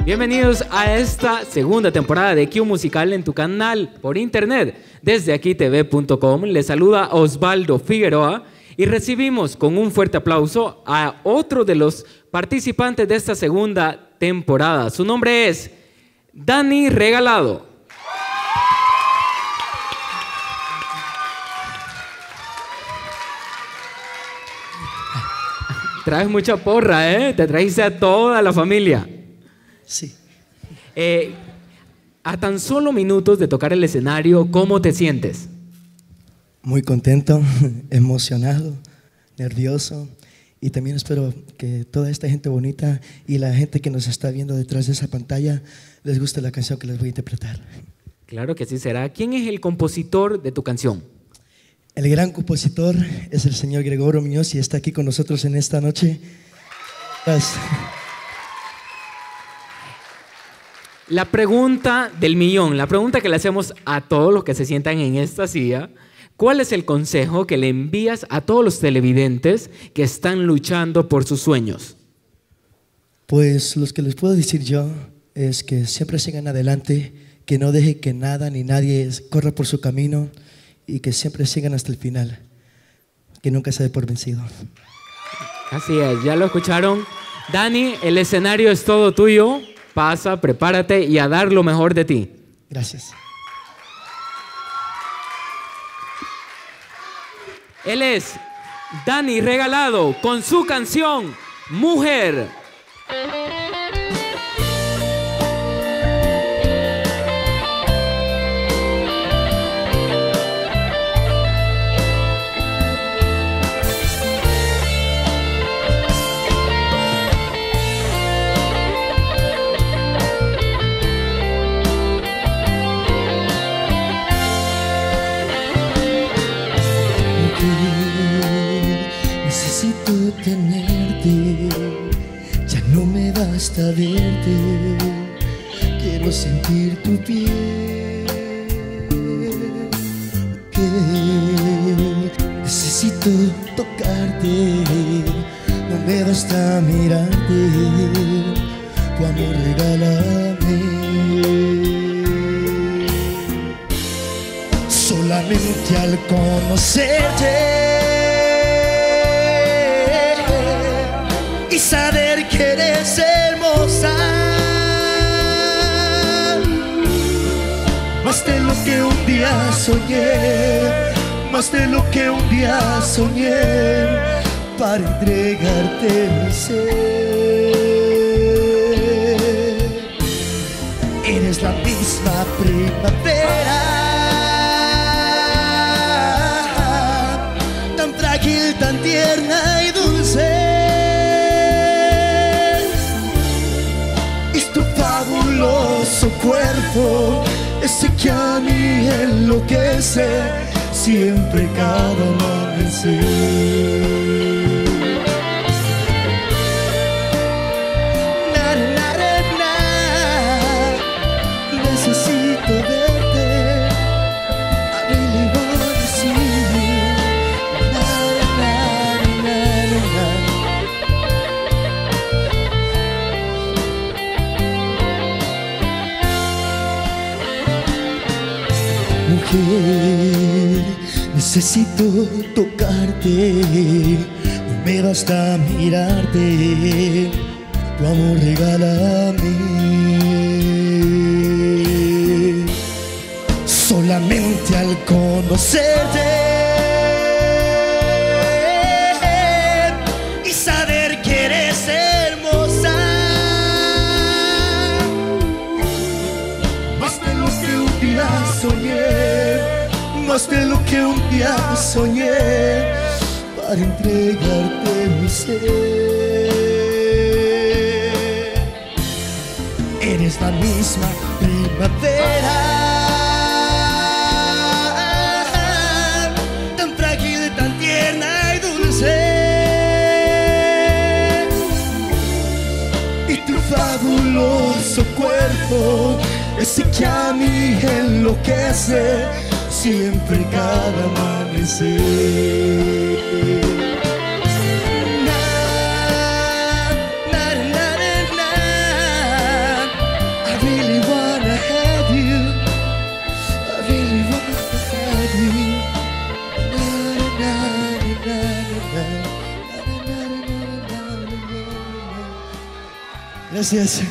Bienvenidos a esta segunda temporada de Q Musical en tu canal por internet desde aquitv.com. Les saluda Osvaldo Figueroa y recibimos con un fuerte aplauso a otro de los participantes de esta segunda temporada. Su nombre es Dani Regalado. Traes mucha porra, ¿eh? Te trajiste a toda la familia. Sí. A tan solo minutos de tocar el escenario, ¿cómo te sientes? Muy contento, emocionado, nervioso, y también espero que toda esta gente bonita y la gente que nos está viendo detrás de esa pantalla les guste la canción que les voy a interpretar. Claro que así será. ¿Quién es el compositor de tu canción? El gran compositor es el señor Gregorio Muñoz y está aquí con nosotros en esta noche. Gracias. La pregunta del millón, la pregunta que le hacemos a todos los que se sientan en esta silla, ¿cuál es el consejo que le envías a todos los televidentes que están luchando por sus sueños? Pues lo que les puedo decir yo es que siempre sigan adelante, que no dejen que nada ni nadie corra por su camino y que siempre sigan hasta el final, que nunca se dé por vencido. Así es, ya lo escucharon. Dani, el escenario es todo tuyo. Pasa, prepárate y a dar lo mejor de ti. Gracias. Él es Dani Regalado con su canción Mujer. Necesito tenerte, ya no me basta verte, quiero sentir tu piel. Necesito tocarte, no me basta mirarte, tu amor regálame. Solamente al conocerte y saber que eres hermosa, más de lo que un día soñé, más de lo que un día soñé, para entregarte mi ser. Eres la misma primavera, tan frágil, tan tierna y dulce. Su cuerpo, ese que a mí enloquece, siempre cada amanecer. Na, na, na, na. Necesito verte, I really wanna see you. Na, na, na, na, na. Mujer, necesito tocarte, no me basta mirarte, tu amor regálame. Solamente al conocerte y saber que eres hermosa, más de lo que un día soñé, más de lo que un día soñé, para entregarte mi ser. Eres la misma primavera, tan frágil, tan tierna y dulce, y tu fabuloso cuerpo, ese que a mí enloquece, siempre cada amanecer. Na, na, na, na, na. Gracias.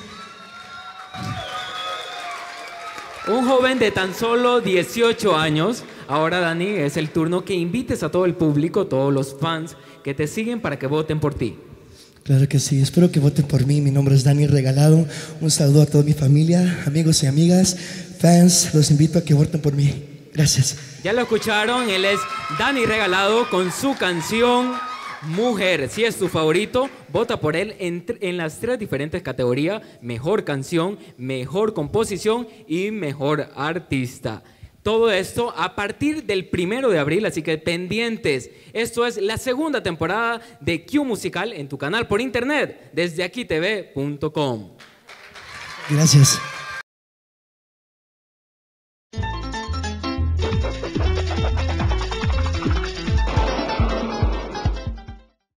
Un joven de tan solo 18 años. Ahora, Dani, es el turno que invites a todo el público, todos los fans que te siguen para que voten por ti. Claro que sí, espero que voten por mí. Mi nombre es Dani Regalado. Un saludo a toda mi familia, amigos y amigas, fans. Los invito a que voten por mí. Gracias. Ya lo escucharon, él es Dani Regalado con su canción Mujer. Si es tu favorito, vota por él en las 3 diferentes categorías: mejor canción, mejor composición y mejor artista. Todo esto a partir del 1 de abril, así que pendientes. Esto es la segunda temporada de Q Musical en tu canal por internet, desde aquitv.com. Gracias.